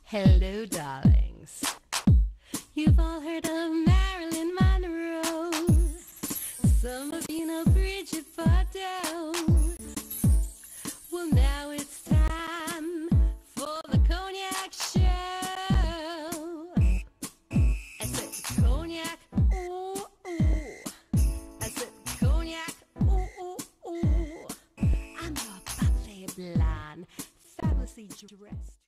Hello, darlings. You've all heard of Marilyn Monroe. Some of you know Bridget Bardot. Well, now it's time for the Cognac Show. I said cognac, ooh, ooh. I said cognac, ooh, ooh, ooh. I'm your bubbly blonde, fabulously dressed.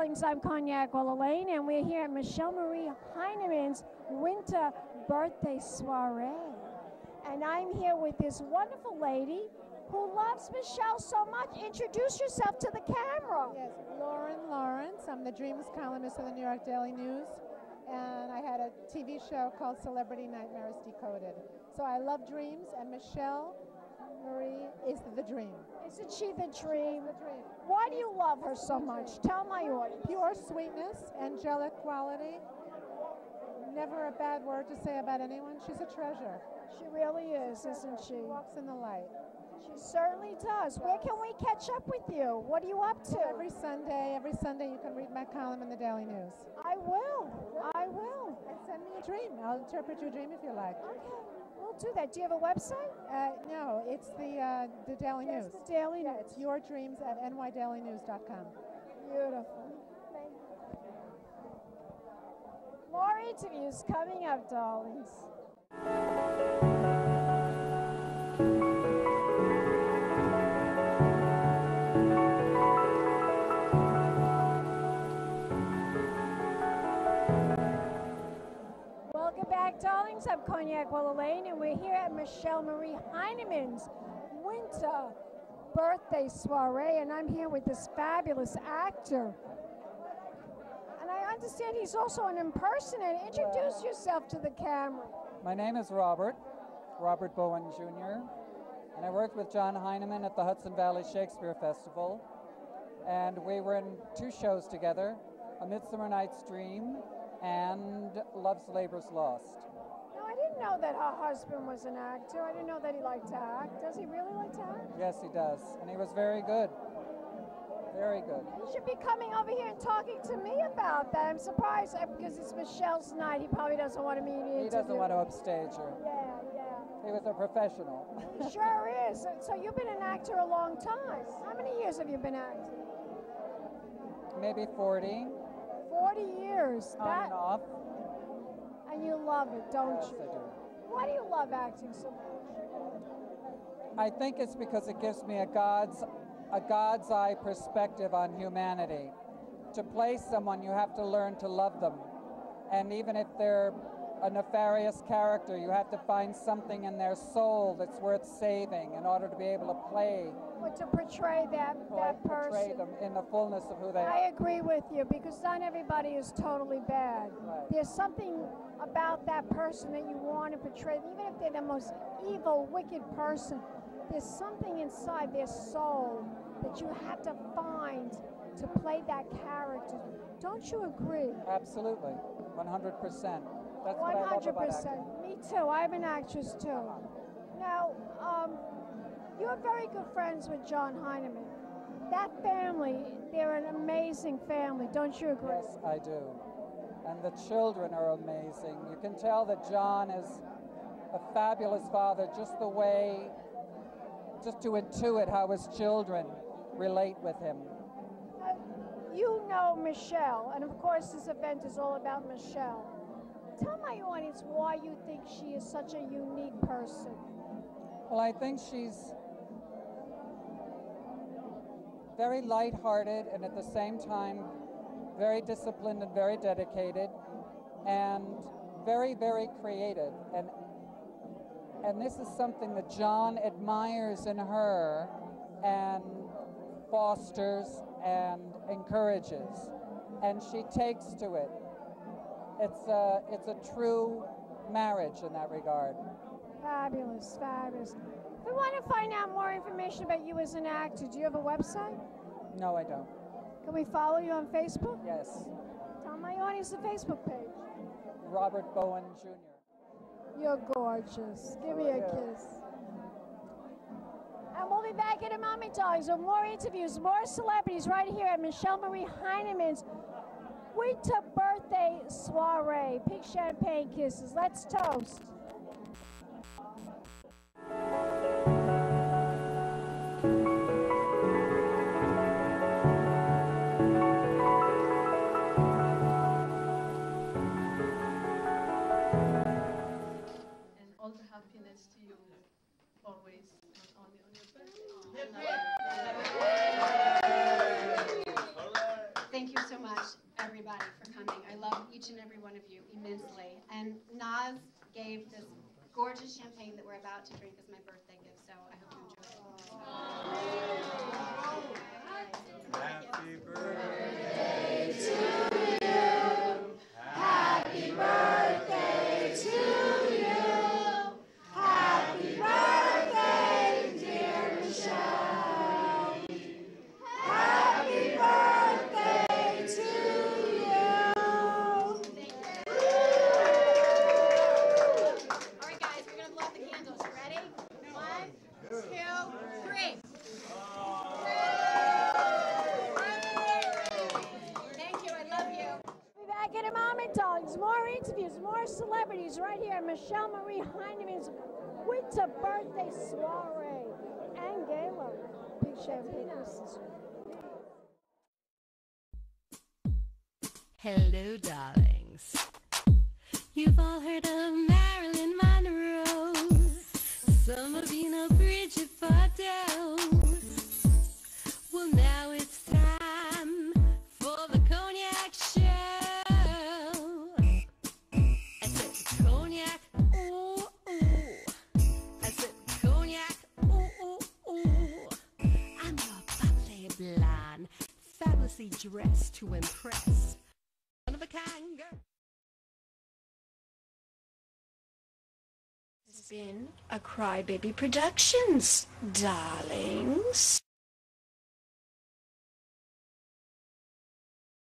darlings. I'm Cognac Elaine, and we're here at Michelle Marie Heinemann's winter birthday soiree. And I'm here with this wonderful lady who loves Michelle so much. Introduce yourself to the camera. Yes, Lauren Lawrence. I'm the Dreams columnist of the New York Daily News, and I had a TV show called Celebrity Nightmares Decoded. So I love dreams, and Michelle Marie is the dream. Isn't she the dream? The dream. Why do you love her so much? Tell my audience. Pure sweetness, angelic quality. Never a bad word to say about anyone. She's a treasure. She really is, isn't she? Walks in the light. She certainly does. Where can we catch up with you? What are you up to? Every Sunday you can read my column in the Daily News. I will. I will. And send me a dream. I'll interpret your dream if you like. Okay. We'll do that. Do you have a website? No, it's the Daily News. The Daily News. It's your dreams at nydailynews.com. Beautiful. Thank you. More interviews coming up, darlings. Welcome back, darlings. I'm Cognac Elaine, and we're here at Michelle Marie Heinemann's winter birthday soiree, and I'm here with this fabulous actor. And I understand he's also an impersonator. Introduce yourself to the camera. My name is Robert Bowen Jr., and I worked with John Heinemann at the Hudson Valley Shakespeare Festival, and we were in 2 shows together, A Midsummer Night's Dream and Love's Labor's Lost. No, I didn't know that her husband was an actor. I didn't know that he liked to act. Does he really like to act? Yes, he does, and he was very good. Very good. He should be coming over here and talking to me about that. I'm surprised because it's Michelle's night. He probably doesn't want to meet me. He doesn't want to upstage her. Yeah. He was a professional. He sure is. So you've been an actor a long time. How many years have you been acting? Maybe 40. 40 years. On and off. And you love it, don't Yes, you? I do. Why do you love acting so much? I think it's because it gives me a God's eye perspective on humanity. To play someone, you have to learn to love them. And even if they're a nefarious character, you have to find something in their soul that's worth saving in order to be able to play. Or to portray that person. Portray them in the fullness of who they I are. agree with you, because not everybody is totally bad. Right. There's something about that person that you want to portray, even if they're the most evil, wicked person. There's something inside their soul that you have to find to play that character. Don't you agree? Absolutely, 100%. That's what I love about acting. 100%. Me too. I'm an actress too. Now, you're very good friends with John Heinemann. That family, they're an amazing family. Don't you agree? Yes, I do. And the children are amazing. You can tell that John is a fabulous father, just to intuit how his children relate with him. You know Michelle, and of course this event is all about Michelle. Tell my audience why you think she is such a unique person. Well, I think she's very lighthearted and at the same time very disciplined and very dedicated and very, very creative. And this is something that John admires in her and fosters and encourages. And she takes to it. It's a true marriage in that regard. Fabulous, fabulous. If we want to find out more information about you as an actor, do you have a website? No, I don't. Can we follow you on Facebook? Yes. Tell my audience the Facebook page. Robert Bowen Jr. You're gorgeous. Give me a kiss. And we'll be back in a moment, darlings, with more interviews, more celebrities right here at Michelle Marie Heinemann's winter birthday soiree. Pink champagne kisses. Let's toast. All the happiness to you always, not only on your birthday. Thank you so much. each and every one of you immensely. And Naz gave this gorgeous champagne that we're about to drink as my birthday gift, so I hope you enjoy it. Happy birthday to you. Happy birthday to you. Happy birthday, dear Michelle. Happy birthday to you. All right, guys, we're going to blow out the candles. You ready? 1, 2, 3. Thank you. I love you. We'll be back in a moment, darlings. More interviews, more celebrities right here at Michelle Marie Heinemann's winter birthday soiree and gala. Big champagne glasses. Hello, darlings. You've all heard of Marilyn Monroe. Some of you know Bridget Bardot. Well, now it's time for the cognac show. I said cognac, ooh, ooh. I said cognac, ooh, ooh, ooh. I'm your bubbly blonde, fabulously dressed to impress. One of a kind girl. This has been a Crybaby Productions, darlings.